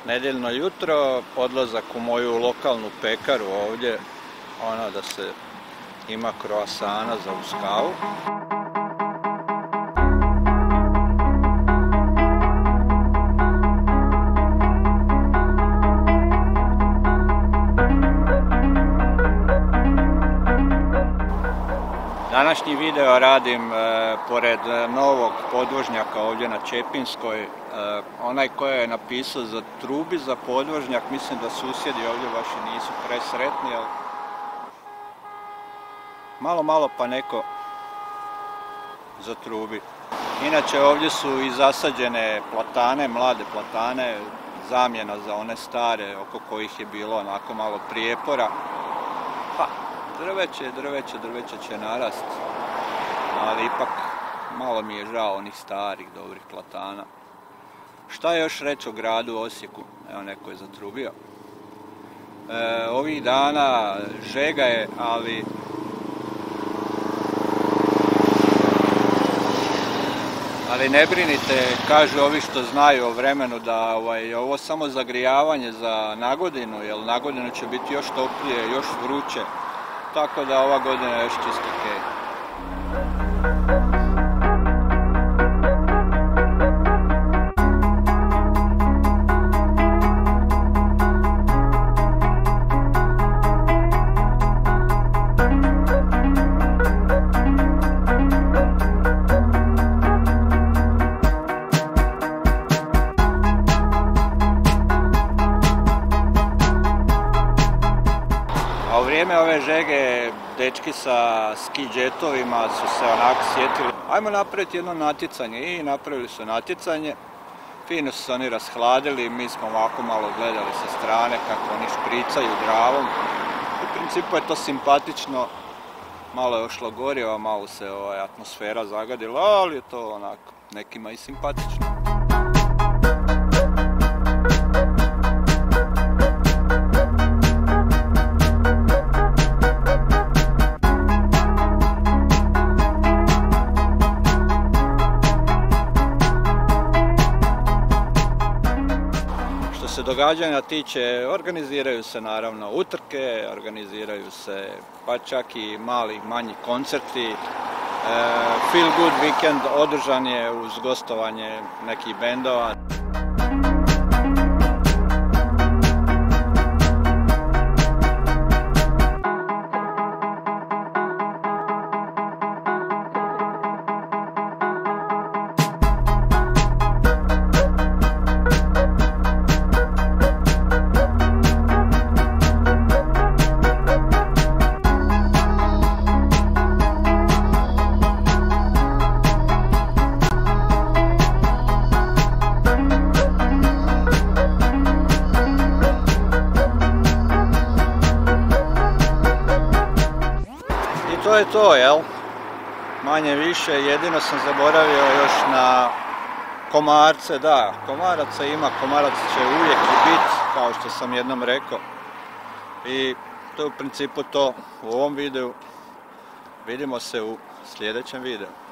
Nedjeljno jutro, odlazak u moju lokalnu pekaru ovdje, da se ima kroasana za uz kavu. Današnji video radim pored novog podvožnjaka ovdje na Čepinskoj. Onaj koji je napisao za trubi za podvožnjak, mislim da susjedi ovdje baš i nisu presretni, ali malo pa neko zatrubi. Inače ovdje su i zasađene platane, mlade platane, zamjena za one stare oko kojih je bilo onako malo prijepora. Drveće će narast, ali ipak malo mi je žao onih starih dobrih platana. Šta je još reći o gradu Osijeku? Evo, neko je zatrubio. Ovih dana žega je, ali ne brinite, kažu ovi što znaju o vremenu da je ovo samo zagrijavanje za nagodinu, jer nagodinu će biti još toplije, još vruće. Tako da ova godina je još čisto okej. A u vrijeme ove žege, dečki sa ski džetovima su se onako sjetili, ajmo napraviti jedno natjecanje, i napravili su natjecanje. Fino su se oni rashladili, mi smo ovako malo gledali sa strane kako oni špricaju dravom. U principu je to simpatično, malo je ošlo goriva, malo se atmosfera zagadila, ali je to onako nekima i simpatično. Što se događanja tiče, organiziraju se naravno utrke, organiziraju se pa čak i manji koncerti. Feel Good Weekend održan je uz gostovanje nekih bendova. To je to, jel? Manje više, jedino sam zaboravio još na komarce, da, komaraca ima, komaraca će uvijek biti, kao što sam jednom rekao. I to je u principu to u ovom videu. Vidimo se u sljedećem videu.